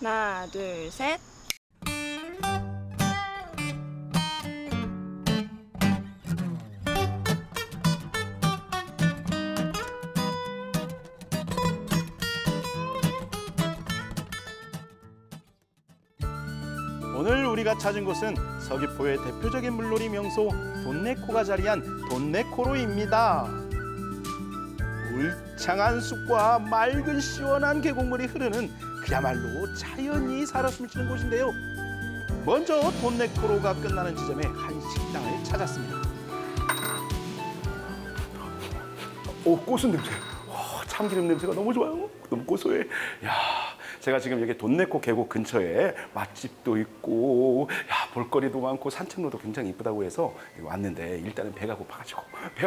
하나, 둘, 셋. 오늘 우리가 찾은 곳은 서귀포의 대표적인 물놀이 명소 돈내코가 자리한 돈내코로입니다. 울창한 숲과 맑은 시원한 계곡물이 흐르는 그야말로 자연이 살아 숨쉬는 곳인데요. 먼저 돈내코로가 끝나는 지점에 한 식당을 찾았습니다. 오, 고순 냄새. 참기름 냄새가 너무 좋아요. 너무 고소해. 야, 제가 지금 여기 돈내코 계곡 근처에 맛집도 있고, 야, 볼거리도 많고 산책로도 굉장히 이쁘다고 해서 왔는데 일단은 배가 고파가지고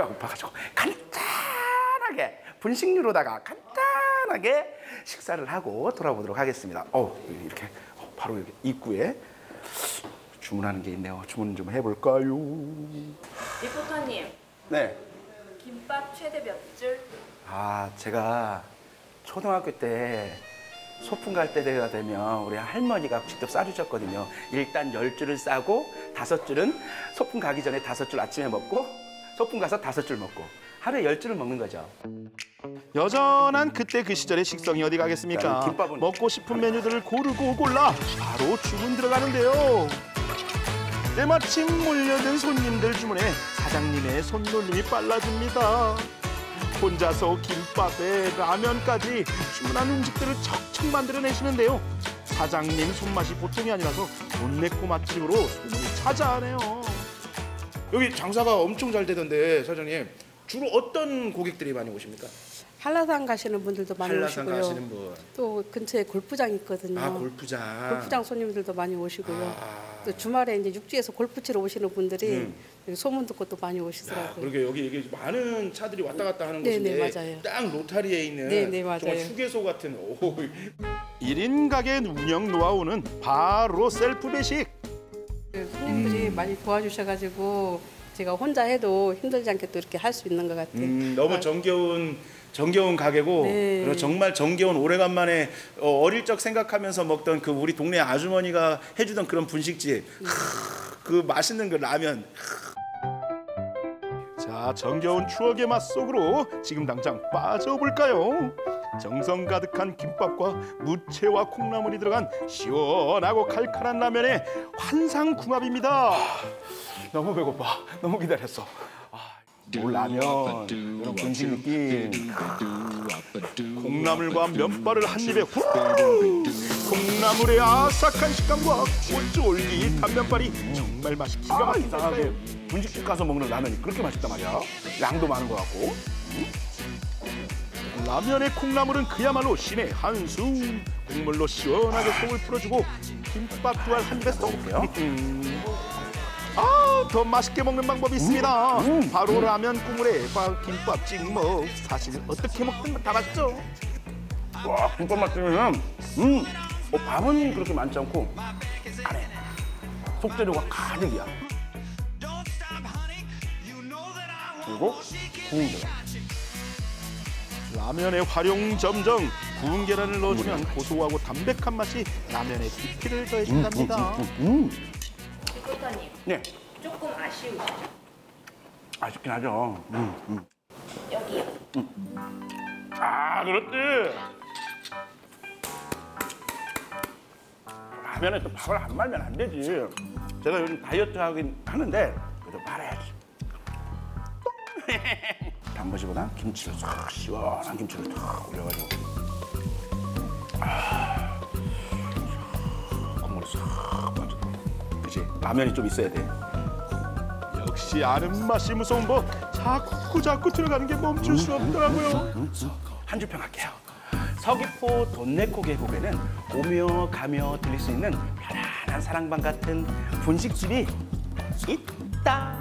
간단하게 분식류로다가 간단하게 식사를 하고 돌아보도록 하겠습니다. 이렇게 바로 여기 입구에 주문하는 게 있네요. 주문 좀 해볼까요? 리포터님. 네. 김밥 최대 몇 줄? 제가 초등학교 때 소풍 갈 때가 되면 우리 할머니가 직접 싸주셨거든요. 일단 10줄을 싸고 5줄은 소풍 가기 전에 5줄 아침에 먹고 소풍 가서 5줄 먹고 하루에 10줄을 먹는 거죠. 여전한 그때 그 시절의 식성이 어디 가겠습니까? 김밥은 먹고 싶은 메뉴들을 고르고 골라 바로 주문 들어가는데요. 때마침 몰려든 손님들 주문에 사장님의 손놀림이 빨라집니다. 혼자서 김밥에 라면까지 주문한 음식들을 척척 만들어내시는데요. 사장님 손맛이 보통이 아니라서 돈내코 맛집으로 소문이 자자하네요. 여기 장사가 엄청 잘 되던데 사장님, 주로 어떤 고객들이 많이 오십니까? 한라산 가시는 분들도 많이 한라산 오시고요. 가시는 분. 또 근처에 골프장이 있거든요. 골프장. 골프장 손님들도 많이 오시고요. 또 주말에 이제 육지에서 골프 치러 오시는 분들이 여기 소문 듣고 또 많이 오시더라고요. 그러게 여기 많은 차들이 왔다 갔다 하는 곳인데 네네, 맞아요. 딱 로타리에 있는 네네, 맞아요. 정말 휴게소 같은 1인 가게 운영 노하우는 바로 셀프 배식. 손님들이 많이 도와주셔가지고 제가 혼자 해도 힘들지 않게 또 이렇게 할 수 있는 것 같아요. 너무 정겨운 가게고, 네. 그리고 정말 정겨운 오래간만에 어릴 적 생각하면서 먹던 그 우리 동네 아주머니가 해주던 그런 분식집, 그 맛있는 그 라면. 자, 정겨운 추억의 맛 속으로 지금 당장 빠져볼까요? 정성 가득한 김밥과 무채와 콩나물이 들어간 시원하고 칼칼한 라면의 환상궁합입니다. 너무 배고파. 너무 기다렸어. 라면, 이런 분식 느낌. 콩나물과 면발을 한 입에 후루룩. 콩나물의 아삭한 식감과 쫄깃한 면발이 정말 맛이 기가 막히게 분식집 가서 먹는 라면이 그렇게 맛있단 말이야. 양도 많은 것 같고. 라면의 콩나물은 그야말로 신의 한수. 국물로 시원하게 속을 풀어주고 김밥 두 알 한 입에 쏙. 더 맛있게 먹는 방법이 있습니다. 바로 라면 국물에 김밥 찍먹. 사실 어떻게 먹든 다 맛있죠. 와, 김밥 맛있으면 밥은 그렇게 많지 않고 안에 속재료가 가득이야. 그리고 구운 계란. 라면에 활용점정 구운 계란을 넣어주면 고소하고 담백한 맛이 라면의 깊이를 더해준답니다. 리포터님. 네. 조금 아쉬우시죠? 아쉽긴 하죠. 여기요. 그렇지. 라면에 또 밥을 안 말면 안 되지. 제가 요즘 다이어트 하긴 하는데 그래도 말아야지. 단무지보다 김치를 싹 시원한 김치를 탁 올려가지고 국물이 싹 빠져. 그치? 라면이 좀 있어야 돼. 역시 아는 맛이 무서운 법. 자꾸 들어가는 게 멈출 수 없더라고요. 한 줄 평 할게요. 서귀포 돈내코 계곡에는 오며 가며 들릴 수 있는 편안한 사랑방 같은 분식집이 있다.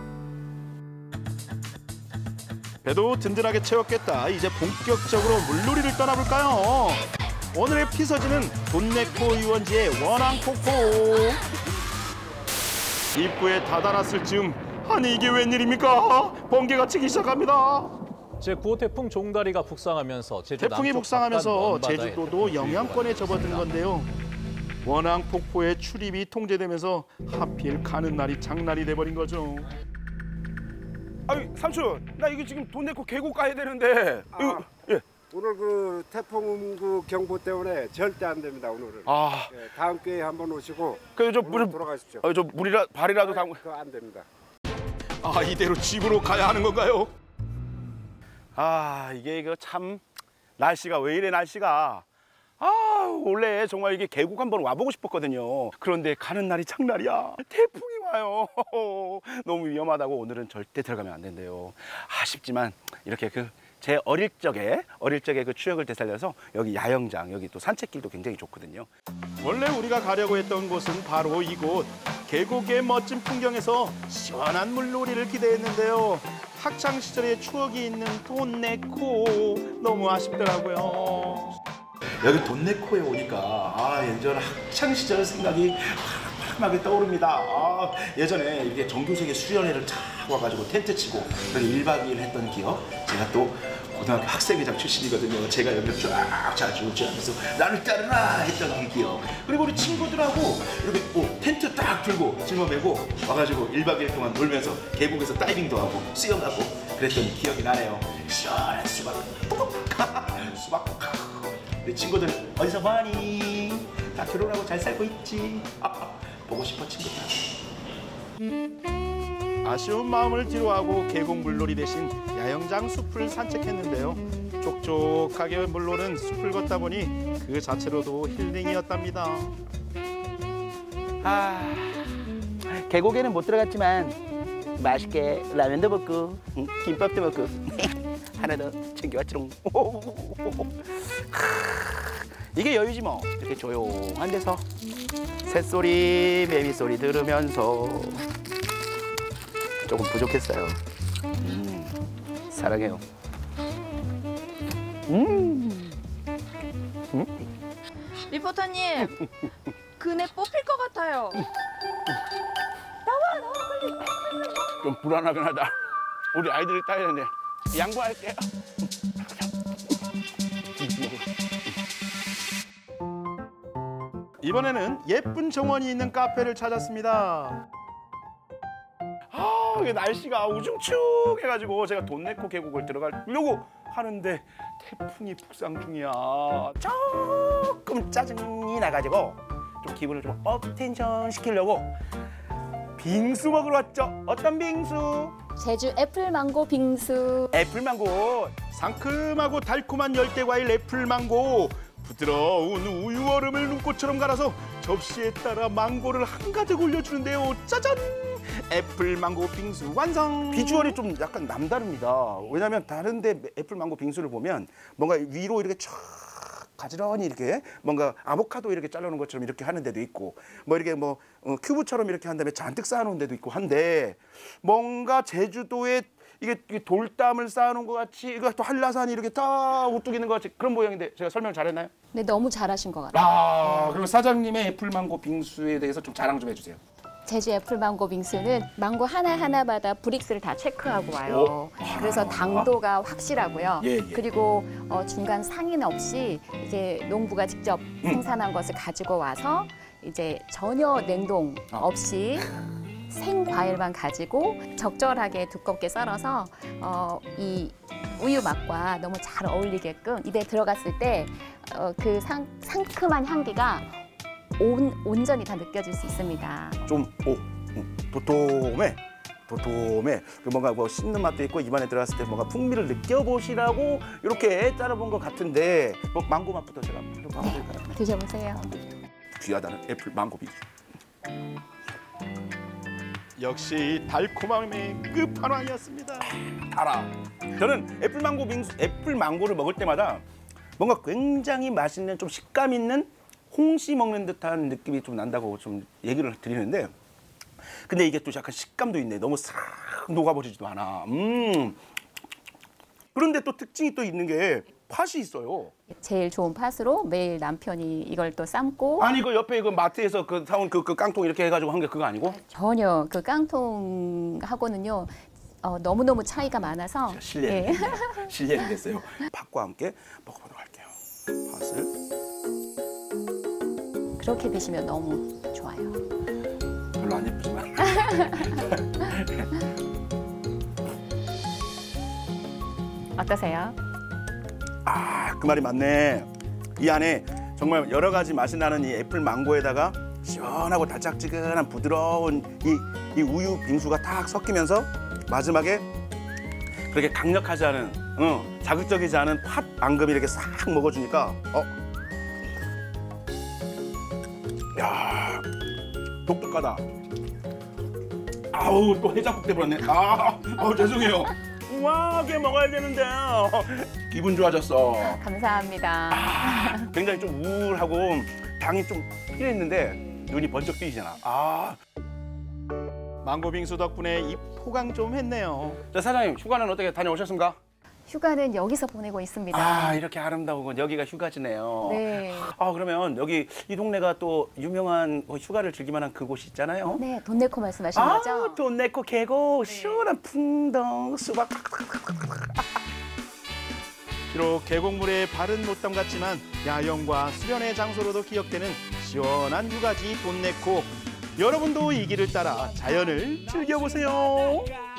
배도 든든하게 채웠겠다. 이제 본격적으로 물놀이를 떠나볼까요? 오늘의 피서지는 돈내코 유원지의 원앙폭포. 입구에 다다랐을 즈음, 아니 이게 웬일입니까? 번개가 치기 시작합니다. 제9호 태풍 종다리가 북상하면서 제주 태풍이 남쪽 북상하면서 바깥 먼바다에 제주도도 태풍 영향권에 주의보가 접어든 내려졌습니다. 건데요. 원앙 폭포의 출입이 통제되면서 하필 가는 날이 장날이 돼버린 거죠. 아유 삼촌, 나 이거 지금 돈 내고 계곡 가야 되는데. 이거, 예. 오늘 그 태풍 그 경보 때문에 절대 안 됩니다. 오늘은. 아, 예, 다음 기회에 한번 오시고 그저 오늘 물, 돌아가십시오. 저 물이라 발이라도 담고. 그거 안 됩니다. 아, 이대로 집으로 가야 하는 건가요? 아, 이거 참 날씨가 왜 이래 날씨가. 아, 원래 정말 이게 계곡 한번 와보고 싶었거든요. 그런데 가는 날이 장날이야. 태풍이 와요. 너무 위험하다고 오늘은 절대 들어가면 안 된대요. 아쉽지만 이렇게 제 어릴 적에 그 추억을 되살려서 여기 야영장, 여기 또 산책길도 굉장히 좋거든요. 원래 우리가 가려고 했던 곳은 바로 이곳. 계곡의 멋진 풍경에서 시원한 물놀이를 기대했는데요. 학창 시절의 추억이 있는 돈네코 너무 아쉽더라고요. 여기 돈네코에 오니까 예전 학창 시절 생각이 파랗게 떠오릅니다. 예전에 이렇게 정교생의 수련회를 쫙 와가지고 텐트 치고 그래서 1박 2일 했던 기억. 제가 또 고등학교 학생회장 출신이거든요. 제가 여기를 쫙 하면서 나를 따르라 했던 그 기억. 그리고 우리 친구들하고 이렇게 텐트 딱 들고 짊어매고 와가지고 1박 2일 동안 놀면서 계곡에서 다이빙도 하고 수영하고 그랬던 기억이 나네요. 시원한 수박 수박. 우리 친구들 어디서 뭐하니? 다 결혼하고 잘 살고 있지? 보고 싶어 친구들. 아쉬운 마음을 뒤로하고 계곡 물놀이 대신 야영장 숲을 산책했는데요. 촉촉하게 물노는 숲을 걷다 보니 그 자체로도 힐링이었답니다. 계곡에는 못 들어갔지만 맛있게 라면도 먹고 김밥도 먹고 하나 더 챙겨왔지롱. 이게 여유지 뭐. 이렇게 조용한 데서 새소리, 매미소리 들으면서 조금 부족했어요. 사랑해요. 리포터님, 그네 뽑힐 것 같아요. 좀 불안하긴 하다. 우리 아이들이 따야 되는데 양보할게요. 이번에는 예쁜 정원이 있는 카페를 찾았습니다. 이게 날씨가 우중충해가지고 제가 돈네코 계곡을 들어가려고 하는데 태풍이 북상 중이야. 조금 짜증이 나가지고 좀 기분을 좀 업텐션 시키려고 빙수 먹으러 왔죠. 어떤 빙수? 제주 애플망고 빙수. 애플망고. 상큼하고 달콤한 열대과일 애플망고. 부드러운 우유 얼음을 눈꽃처럼 갈아서 접시에 따라 망고를 한가득 올려주는데요. 짜잔! 애플망고 빙수 완성! 비주얼이 좀 약간 남다릅니다. 왜냐하면 다른 데 애플망고 빙수를 보면 뭔가 위로 이렇게 쫙 가지런히 이렇게 뭔가 아보카도 이렇게 잘라놓은 것처럼 이렇게 하는 데도 있고 뭐 이렇게 뭐 큐브처럼 이렇게 한 다음에 잔뜩 쌓아놓은 데도 있고 한데 뭔가 제주도에 이게 돌담을 쌓아놓은 것 같이 이거 또 한라산이 이렇게 딱 우뚝 있는 것 같이 그런 모양인데 제가 설명 잘했나요? 네, 너무 잘하신 것 같아요. 그럼 사장님의 애플망고 빙수에 대해서 좀 자랑 좀 해주세요. 제주 애플망고 빙수는 망고 하나하나마다 브릭스를 다 체크하고 와요. 그래서 당도가 확실하고요. 예. 그리고 중간 상인 없이 이제 농부가 직접 생산한 것을 가지고 와서 이제 전혀 냉동 없이 생과일만 가지고 적절하게 두껍게 썰어서 이 우유 맛과 너무 잘 어울리게끔 입에 들어갔을 때 그 상큼한 향기가 온전히 다 느껴질 수 있습니다. 좀 도톰해. 그 뭔가 뭐 씹는 맛도 있고 입안에 들어갔을 때 뭔가 풍미를 느껴보시라고 이렇게 짜려본 것 같은데 뭐 망고 맛부터 제가 좀 봐볼까요? 드셔보세요. 귀하다는 애플 망고 빙수. 역시 달콤함의 끝판왕이었습니다. 달아. 저는 애플 망고를 먹을 때마다 뭔가 굉장히 맛있는 좀 식감 있는 홍시 먹는 듯한 느낌이 좀 난다고 좀 얘기를 드리는데 근데 이게 또 약간 식감도 있네. 너무 싹 녹아버리지도 않아. 그런데 또 특징이 또 있는 게 팥이 있어요. 제일 좋은 팥으로 매일 남편이 이걸 또 삶고 아니 그 옆에 그 마트에서 그 사온 그 깡통 이렇게 해가지고 한 게 그거 아니고? 전혀 그 깡통하고는요 너무너무 차이가 많아서 실례를 했어요. 팥과 함께 먹어보도록 할게요. 팥을 그렇게 드시면 너무 좋아요. 별로 안 예쁘지만. 어떠세요? 아, 그 말이 맞네. 이 안에 정말 여러 가지 맛이 나는 이 애플 망고에다가 시원하고 달짝지근한 부드러운 이 우유 빙수가 딱 섞이면서 마지막에 그렇게 강력하지 않은, 자극적이지 않은 팥 앙금이 이렇게 싹 먹어주니까, 야, 독특하다. 아우, 또 해장국 돼버렸네. 죄송해요. 우아하게 먹어야 되는데 기분 좋아졌어. 감사합니다. 굉장히 좀 우울하고 당이 좀 필요했는데 눈이 번쩍 뜨이잖아. 망고 빙수 덕분에 입 포강 좀 했네요. 자, 사장님, 휴가는 어떻게 다녀오셨습니까? 휴가는 여기서 보내고 있습니다. 이렇게 아름다운 건 여기가 휴가지네요. 네. 그러면 여기 이 동네가 또 유명한 휴가를 즐길 만한 그곳이 있잖아요. 네, 돈 내고 말씀하시는 거죠? 돈 내고 계곡, 시원한 풍덩, 수박. 비록 계곡물에 발은 못담 같지만 야영과 수련의 장소로도 기억되는 시원한 휴가지 돈네코. 여러분도 이 길을 따라 자연을 즐겨보세요.